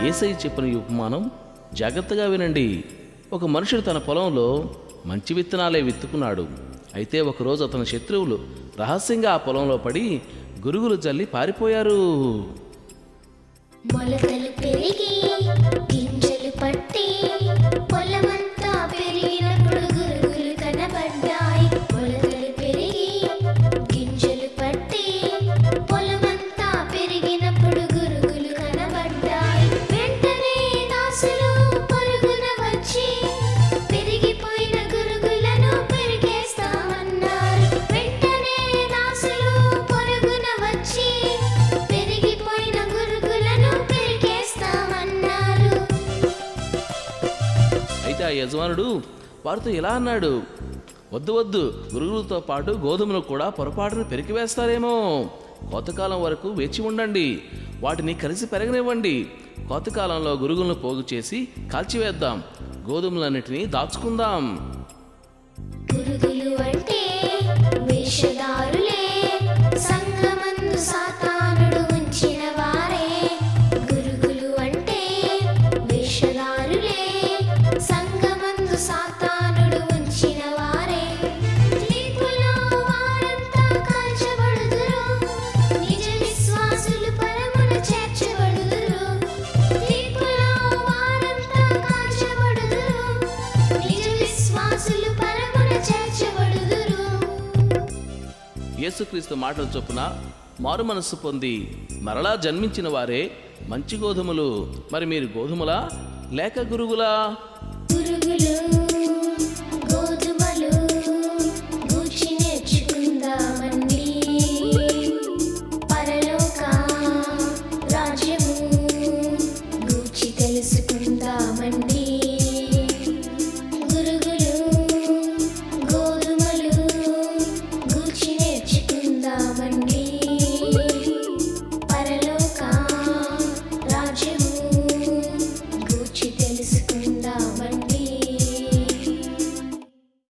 యేసయ్య చెప్పిన ఈ ఉపమానం జాగ్రత్తగా వినండి. ఒక మనుషుడు తన పొలంలో మంచి విత్తనాలే విత్తుకున్నాడు. అయితే ఒకరోజు అతని శత్రువులు రహస్యంగా ఆ పొలంలో పడి గురుగులు జల్లి పారిపోయారు. మొలకలు పెరిగి గింజలు పట్టి పొలమంతా పెరిగినప్పుడు గురుగులు కనబడ్డాయి. మొలకలు పెరిగి గింజలు పట్టి పొలమంతా పెరిగినప్పుడు గురుగులు కనబడ్డాయి. వెంటనే దాసులు పరుగున వచ్చి పెరిగిపోయిన గురుగులను పెరిగేస్తామన్నారు. వెంటనే దాసులు పరుగున వచ్చి పెరిగిపోయిన గురుగులను పెరిగేస్తామన్నారు. అయితే ఆ యజమానుడు వారితో ఇలా అన్నాడు, వద్దు వద్దు, గురుగులతో పాటు గోధుమలు కూడా పొరపాటును పెరికివేస్తారేమో. కోతకాలం వరకు వేచి ఉండండి, వాటిని కలిసి పెరగనివ్వండి. కోతకాలంలో గురుగులను పోగు చేసి కాల్చివేద్దాం, గోధుమలన్నిటినీ దాచుకుందాం. గురుగులు అంటే వేషధారులే, సంఘమందు సాతానుడు ఉంచిన వారే. గురుగులు అంటే వేషధారులే, సంఘమందు సాతానుడు ఉంచిన వారే. తీర్పులో వారంతా కాల్చబడుదురు, నిజ విశ్వాసులు పరమున చేర్చబడుదురు. తీర్పులో వారంతా కాల్చబడుదురు, నిజ విశ్వాసులు పరమున చేర్చబడుదురు. యేసుక్రీస్తు మాటలు చొప్పున మారు మనస్సు పొంది మరలా జన్మించిన వారే మంచి గోధుమలు. మరి మీరు గోధుమలా లేక గురుగులా?